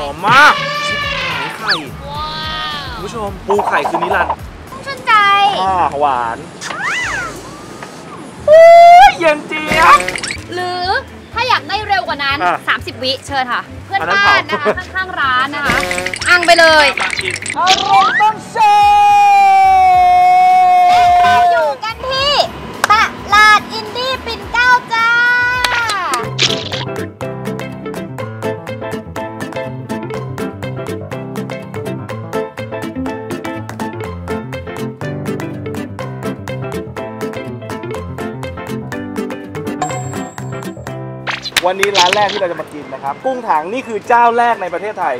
อมมากชิบหายไข่คุณผู้ชมปูไข่คือนิรันดร์ชื่นใจหวานเย็นเจี๊ยบหรือถ้าอยากได้เร็วกว่านั้น30 วิเชิญค่ะเพื่อนบ้านนะคะข้างๆร้านนะคะอังไปเลยอารมณ์ต้องเซเราอยู่กันที่ตลาดอินดี้ปิ่นเกล้าจ้าวันนี้ร้านแรกที่เราจะมากินนะครับกุ้งถังนี่คือเจ้าแรกในประเทศไทย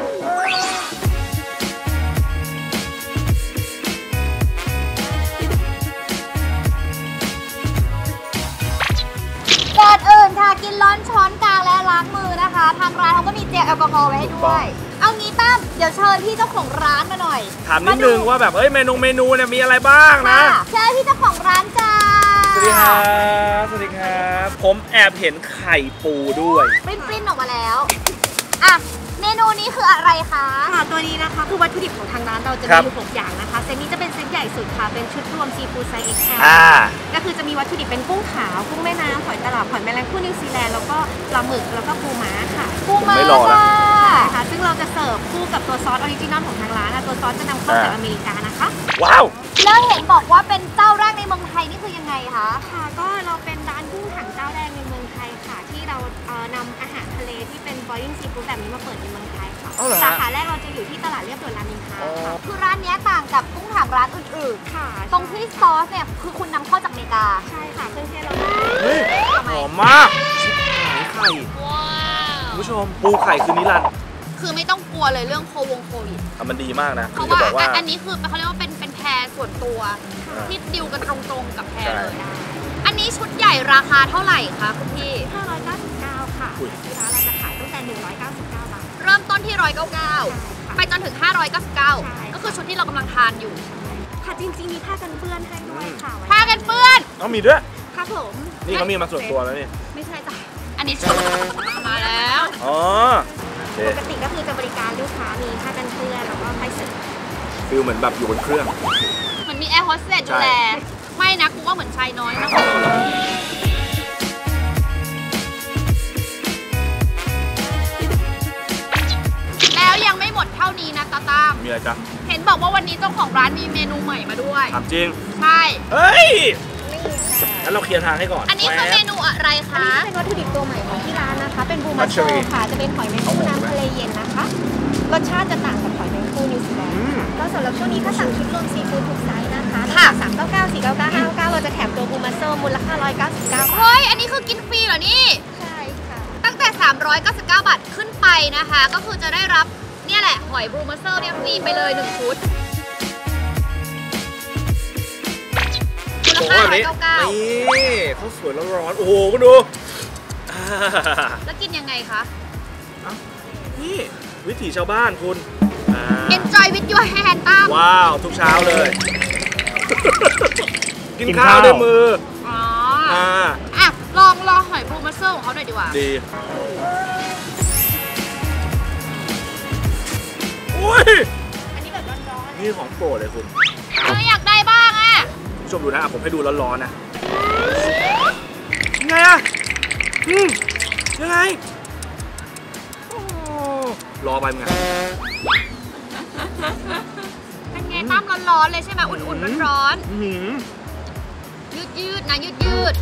ก่อนอื่นค่ะกินร้อนช้อนกลางและล้างมือนะคะทางร้านเขาก็มีเจลแอลกอฮอล์ไว้ให้ด้วยเอางี้ตั้มเดี๋ยวเชิญพี่เจ้าของร้านมาหน่อยถามนิดนึงว่าแบบเมนูเนี่ยมีอะไรบ้างนะเชิญพี่เจ้าของร้านจ้าสวัสดีครับสวัสดีครับผมแอบเห็นไข่ปูด้วยปริ้นออกมาแล้วอ่ะเมนูนี้คืออะไรคะค่ะตัวนี้นะคะคือวัตถุดิบของทางร้านเราจะมีอยู่6อย่างนะคะเซตนี้จะเป็นเซตใหญ่สุดค่ะเป็นชุดรวมซีฟู้ดไซส์ XL ก็คือจะมีวัตถุดิบเป็นกุ้งขาวกุ้งแม่น้ำหอยตลับหอยแมลงภู่นิวซีแลนด์แล้วก็ปลาหมึกแล้วก็ปูม้าค่ะปูม้าค่ะซึ่งเราจะเสิร์ฟคู่กับตัวซอสออริจินอลของทางร้านนะตัวซอสจะนำเข้าจากอเมริกานะคะว้าวแล้วเห็นบอกว่าเป็นเจ้าแรกในเมืองไทยนี่คือยังไงคะค่ะก็เราเป็นร้านกุ้งถังเจ้าแรกในเมืองไทยค่ะที่เรานำอาหารทะเลที่เป็นบอยลิ่งซีฟู้ดแบบนี้มาเปิดในเมืองไทยค่ะสาขาแรกเราจะอยู่ที่ตลาดเรียบด่วนรามอินทราค่ะคือร้านนี้ต่างกับกุ้งถังร้านอื่นๆค่ะตรงที่ซอสเนี่ยคือคุณนำเข้าจากอเมริกาใช่ค่ะเครื่องเทศเราหอมมากชิบหายไข่คุณผู้ชมปูไข่คือนิรันดร์คือไม่ต้องกลัวเลยเรื่องโควิดมันดีมากนะเพราะว่าอันนี้คือเขาเรียกว่าเป็นแพรส่วนตัวที่ดิวกันตรงๆกับแพรเลยอันนี้ชุดใหญ่ราคาเท่าไหร่คะคุณพี่ 599ค่ะที่ร้านเราจะขายตั้งแต่199 บาทเริ่มต้นที่199ไปจนถึง599ก็คือชุดที่เรากำลังทานอยู่ค่ะจริงๆมีผ้ากันเปื้อนให้ด้วยค่ะผ้ากันเปื้อนมีด้วยครับผมนี่เขามีมาส่วนตัวแล้วนี่ไม่ใช่จ้ะอันนี้ชุดมาแล้วปกติก็คือจะบริการลูกค้ามีผ้ากันเปื้อนแล้วก็ไปเสิร์ฟฟิลเหมือนแบบอยู่บนเครื่องเหมือนมีแอร์โฮสเตสดูแลไม่นะกูว่าเหมือนชายน้อยนะแล้วยังไม่หมดเท่านี้นะตาตามมีอะไรจ๊ะเห็นบอกว่าวันนี้เจ้าของร้านมีเมนูใหม่มาด้วยถามจริงใช่เฮ้ยงั้นเราเคลียร์ทางให้ก่อนอันนี้คือเมนูอะไรคะเป็นวัตถุดิบตัวใหม่ของที่ร้านนะคะเป็นบูมาโชค่ะจะเป็นหอยแมงภู่น้ำทะเลเย็นนะคะรสชาติจะต่างกับหอยแมงภู่นิวซีแลนด์ก็สำหรับช่วงนี้ถ้าสั่งชุดรวมซีฟู้ดทุกไซส์นะคะ399 499 599เราจะแถมตัวบูมาโซมูลค่า199 เฮ้ยอันนี้คือกินฟรีเหรอนี่ใช่ค่ะตั้งแต่399 บาทขึ้นไปนะคะก็คือจะได้รับเนี่ยแหละหอยบูมาโซเนี่ยฟรีไปเลย1ชุดมูลค่า199นี่เขาสวยแล้วร้อนโอ้โหคุณดูแล้วกินยังไงคะนี่วิถีชาวบ้านคุณ Enjoy with your hand ตั้มว้าวทุกเช้าเลยกินข้าวด้วยมือลองหอยบูมาโซของเขาหน่อยดีกว่าดีอุ้ยอันนี้แบบร้อนๆนี่ของโปรดเลยคุณอยากได้บ้างอ่ะชมดูนะผมให้ดูร้อนๆนะยังไงยังไงรอไปมึงเป็นไงตั้มร้อนๆเลยใช่ไหมอุ่นๆร้อนๆยืดนะยืด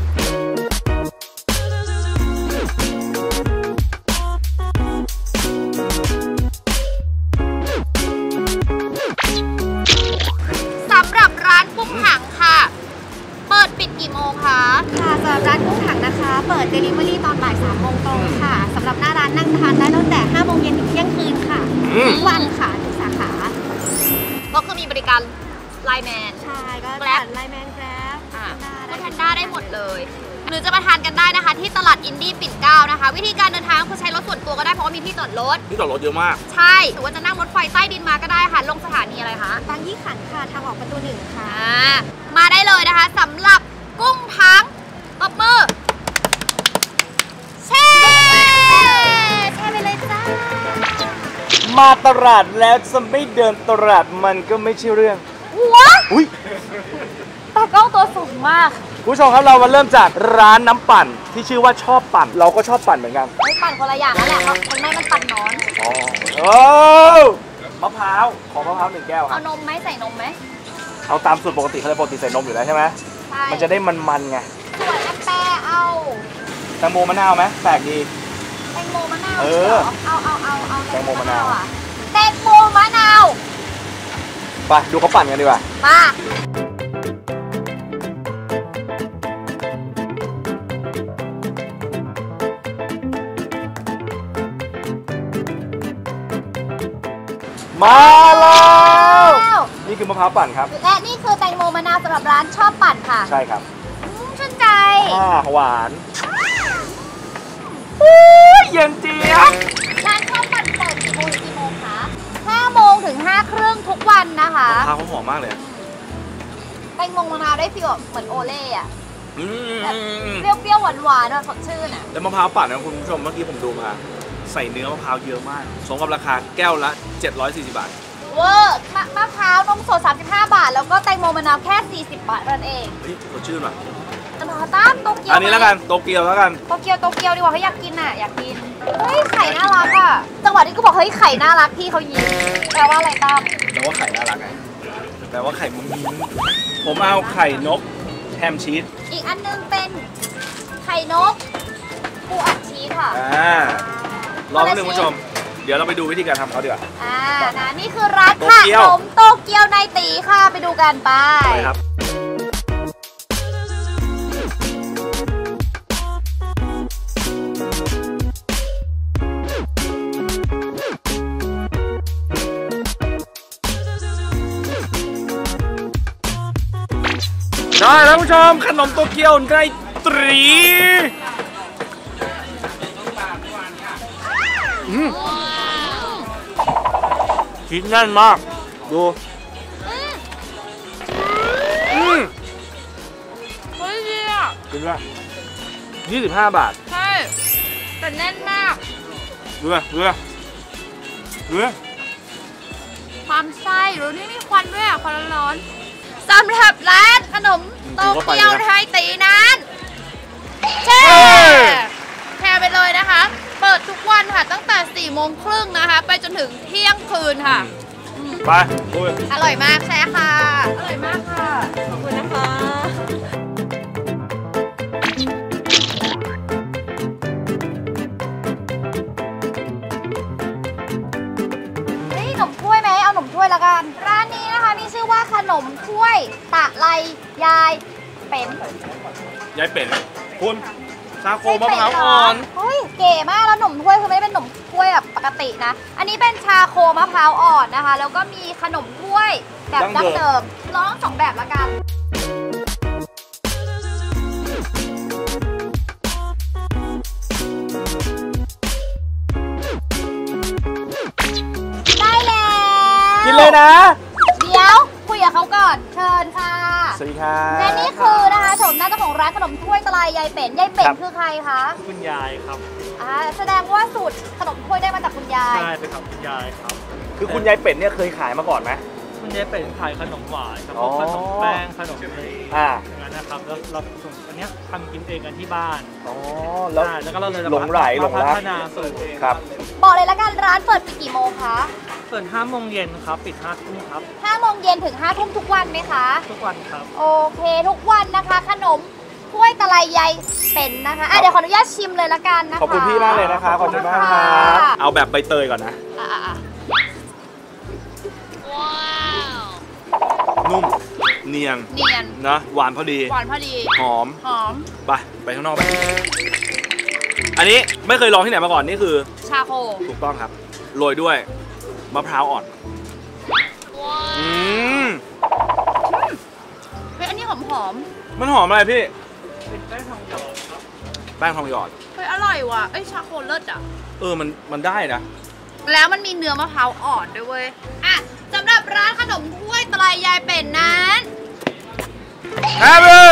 สำหรับร้านกุ้งถังค่ะเปิดปิดกี่โมงคะค่ะสำหรับร้านกุ้งถังนะคะเปิด Delivery ตอนบ่าย 3 โมงตรงค่ะสำหรับหน้าร้านนั่งทานได้ตั้งแต่ 5 โมงเย็นถึงเที่ยงคืนค่ะทุกวันค่ะทุกสาขาก็คือมีบริการไลน์แมนใช่ก็แกร็บไลน์แมนแกร็บก็แพนด้าได้หมดเลยหรือจะมาทานกันได้นะคะที่ตลาดอินดี้ปิ่นเกล้านะคะวิธีการเดินทางคือใช้รถส่วนตัวก็ได้เพราะว่ามีที่จอดรถเยอะมากใช่หรือว่าจะนั่งรถไฟใต้ดินมาก็ได้ค่ะลงสถานีอะไรคะบางยี่ขันค่ะทางออกประตู 1ค่ะมาได้เลยนะคะสำหรับกุ้งถังตบมือแช่ไปเลยจ้ามาตลาดแล้วจะไม่เดินตลาดมันก็ไม่ใช่เรื่องหัวอุ้ยตากล้องตัวสูงมากผู้ชมครับเรามาเริ่มจากร้านน้ำปั่นที่ชื่อว่าชอบปั่นเราก็ชอบปั่นเหมือนกันไม่ปั่นคนละอย่างนั่นแหละเพราะคนไม่มันปั่นนอนอ๋อโอ้มะพร้าวขอมะพร้าว1 แก้วคเอารับนมไหมใส่นมไหมเอาตามสูตรปกติเขาเลยปกติใส่นมอยู่แล้วใช่ไหมใช่มันจะได้มันๆไงส่วนแอปแปรเอาแตงโมมะนาวไหมแปลกดีแตงโมมะนาวเออเหรเอาแตงโมมะนาวอะแตงโมมะนาวไปดูเขาปั่นกันดีกว่ามามาแล้วแล้วนี่คือมะพร้าวปั่นครับและนี่คือแตงโมมะนาวสำหรับร้านชอบปั่นค่ะใช่ครับชื่นใจหวานเย็นเจี๊ยบร้านชอบปั่นเปิดกี่โมงถึงกี่โมงคะ5 โมงถึง 5 ครึ่งทุกวันนะคะมะพร้าวเขาหอมมากเลยแตงโมมะนาวได้ฟีลแบบเหมือนโอเล่อะอืมเปรี้ยวๆหวานๆแบบสดชื่นอะแล้วมะพร้าวปั่นนะคุณผู้ชมเมื่อกี้ผมดูมาใส่เนื้อมะพร้าวเยอะมากสมกับราคาแก้วละ740 บาทเวอร์มะพร้าวนมสด35 บาท แล้วก็แตงโมมะนาวแค่40 บาทเท่านั้นเองเฮ้ยสดชื่นว่ะตลาดตั้มโตเกียวอันนี้แล้วกันโตเกียวแล้วกันโตเกียวดีกว่าเขาอยากกินอ่ะอยากกินเฮ้ยไข่น่ารักอ่ะจังหวะที่กูบอกเฮ้ยไข่น่ารักพี่เขายิ้มแปลว่าอะไรตั้มแปลว่าไข่น่ารักไงแปลว่าไข่มุ้งมิ้งผมเอาไข่นกแฮมชีสอีกอันนึงเป็นไข่นกปูอัดชีสค่ะรอแป๊บนึงคุณผู้ชม เดี๋ยวเราไปดูวิธีการทำเขาดีกว่านะนี่คือร้านโตขเกียวนมโตเกียวในตีค่ะไปดูกันไปไปครับได้แล้วคุณผู้ชมขนมโตเกียวในตรีชิ้นแน่นมากดูเฮ้ยดีอ่ะกินว่า25 บาทใช่แต่แน่นมากเรือความไส้หรือนี่มีควันด้วยอ่ะควันร้อนๆสำหรับร้านขนมโตเกียวไทยตีนั้นแชร์ไปเลยนะคะ เปิดทุกวันค่ะตั้งแต่ 4 โมงครึ่งนะคะ ไปจนถึงเที่ยงคืนค่ะไปคุยอร่อยมากแชร์ค่ะ อร่อยมากค่ะ ขอบคุณนะคะ นี่ขนมถ้วยไหมเอาขนมถ้วยละกัน ร้านนี้นะคะมีชื่อว่าขนมถ้วยตะไลยายเป็นยายเป็ดคุณชาโคมะพร้าวอ่อนเฮ้ยเก๋มากแล้วขนมถ้วยคือไม่ได้เป็นขนมถ้วยแบบปกตินะ อันนี้เป็นชาโคมะพร้าวอ่อนนะคะ แล้วก็มีขนมถ้วยแบบดั้งเดิมลอง2 แบบละกัน ได้แล้วกินเลยนะเดี๋ยวคุยกับเขาก่อนเชิญค่ะสวัสดีครับและนี่คือนะคะชมหน้าเจ้าของร้านขนมถ้วยตะไลยายเป็ดยายเป็ดครับคือใครคะคุณยายครับแสดงว่าสูตรขนมถ้วยได้มาจากคุณยายใช่เป็นของคุณยายครับคือคุณยายเป็ดเนี่ยเคยขายมาก่อนไหมคุณยายเป็นขายขนมหวานครับอ๋อพวกขนมแป้งขนมเนยอ่าอย่างนั้นนะครับแล้วเราส่วนอันเนี้ยทำกินเองกันที่บ้านอ๋อแล้วใช่แล้วก็เราเลยหลงไหลหลงรักพัฒนาสูตรเองครับบอกเลยละกันร้านเปิดปิดกี่โมงคะเปิด5 โมงเย็นครับปิด5 ทุ่มครับ 5 โมงเย็นถึง 5 ทุ่มทุกวันไหมคะทุกวันครับโอเคทุกวันนะคะ ขนมถ้วยตะไลยายเป็นนะคะเดี๋ยวขออนุญาตชิมเลยละกันนะคะขอบคุณพี่มากเลยนะคะขอบคุณมากคค่ะรับเอาแบบใบเตยก่อนนะ นุ่มเนียนเนียนนะหวานพอดีหวานพอดีหอมหอมไปข้างนอกไป อันนี้ไม่เคยลองที่ไหนมาก่อนนี่คือชาโคถูกต้องครับโรยด้วยมะพร้าวอ่อนอืมเฮ้ยอันนี้หอมหอมมันหอมอะไรพี่เป็นแป้งทองหยอดครับแป้งทองหยอดเฮ้ยอร่อยว่ะชาโคเลิศอ่ะมันได้นะแล้วมันมีเนื้อมะพร้าวอ่อนด้วยเว้ยสำหรับร้านขนมถ้วยตะไลยายเป็ดนั้นแฮปปี้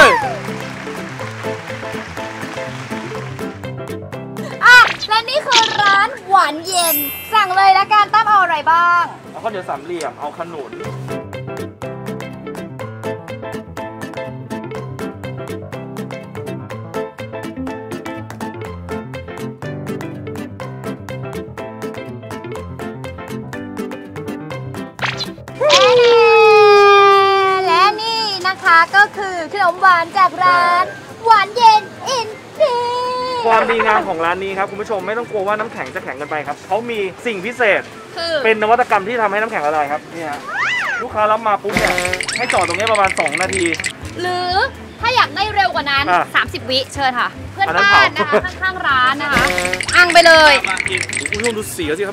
และนี่คือร้านหวานเย็น สั่งเลยละกันตั้มเอาอะไรบ้างเอาข้าวเหนียวสามเหลี่ยม เอาขนุนและนี่นะคะก็คือขนมหวานจากร้านหวานเย็นอินดีความดีงามของร้านนี้ครับคุณผู้ชมไม่ต้องกลัวว่าน้ำแข็งจะแข็งเกินไปครับเขามีสิ่งพิเศษคือเป็นนวัตกรรมที่ทำให้น้ำแข็งละลายครับนี่ฮะลูกค้ารับมาปุ๊บเนี่ยให้จอดตรงนี้ประมาณ2 นาทีหรือถ้าอยากได้เร็วกว่านั้นอ่ะ 30 วิเชิญค่ะ เพื่อนอันนั้นบ้านเผานะคะข้างๆร้านนะคะอังไปเลยมากินคุณผู้ชมดูสีเขาสิครับ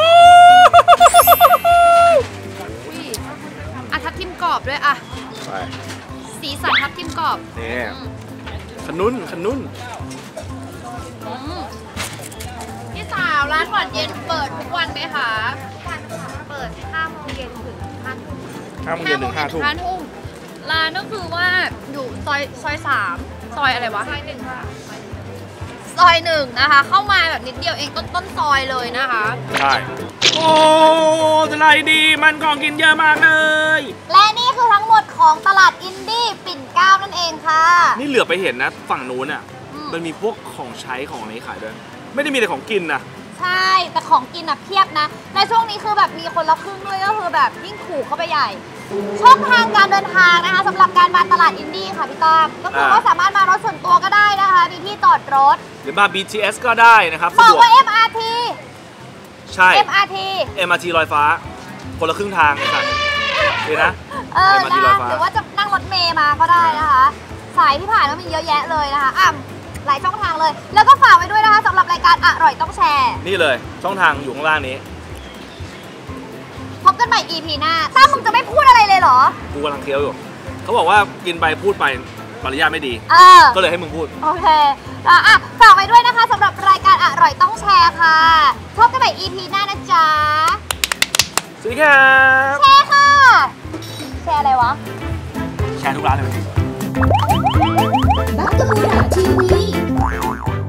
อุ้ยอ่ะทับทิมกรอบด้วยอ่ะไปสีสันทับทิมกรอบนี่อืมขนุนขนุนอืมพี่สาวร้านหวานเย็นเปิดทุกวันไหมคะเปิด5 โมงเย็นถึง5 ทุ่ม 5 โมงเย็นถึง5 ทุ่ม 5 ทุ่มร้านก็คือว่าอยู่ซอย3ซอยอะไรวะซอย1ค่ะซอย 1นะคะเข้ามาแบบนิดเดียวเองต้นซอยเลยนะคะใช่โอ้จะไรดีมันของกินเยอะมากเลยและนี่คือทั้งหมดของตลาดอินดี้ปิ่นเกล้านั่นเองค่ะนี่เหลือไปเห็นนะฝั่งนู้นอ่ะอืมมันมีพวกของใช้ของอะไรขายด้วยไม่ได้มีแต่ของกินนะใช่แต่ของกินอะเพียบนะในช่วงนี้คือแบบมีคนละครึ่งด้วยก็คือแบบยิ่งถูกเข้าไปใหญ่ ช่องทางการเดินทางนะคะสำหรับการมาตลาดอินดี้ค่ะพี่ต้อมก็คือว่าสามารถมารถส่วนตัวก็ได้นะคะมีที่จอดรถหรือมา BTS ก็ได้นะครับบสะอกดวกว่า MRT ใช่ MRT MRT ลอยฟ้า คนละครึ่งทางไอ้สัตว์เดี๋ยวนะ MRT นะลอยคะฟ้าหรือว่าจะนั่งรถเมย์มาก็ได้นะคะ สายที่ผ่านก็มีเยอะแยะเลยนะคะหลายช่องทางเลย แล้วก็ฝากไว้ด้วยนะคะสำหรับรายการอร่อยต้องแชร์นี่เลยช่องทางอยู่ข้างล่างนี้พบกันใหม่ EP หน้าตั้มมึงจะไม่พูดอะไรเลยเหรอกูกำลังเคี้ยวอยู่เขาบอกว่ากินไปพูดไปมารยาทไม่ดี ก็เลยให้มึงพูดโอเคแล้วฝากไว้ด้วยนะคะสำหรับรายการอร่อยต้องแชร์ค่ะพบกันใหม่ EP หน้านะจ๊ะสวัสดีครับแชร์ค่ะ แชร์อะไรวะแชร์ทุกร้านเลยบักกะบูราทีวี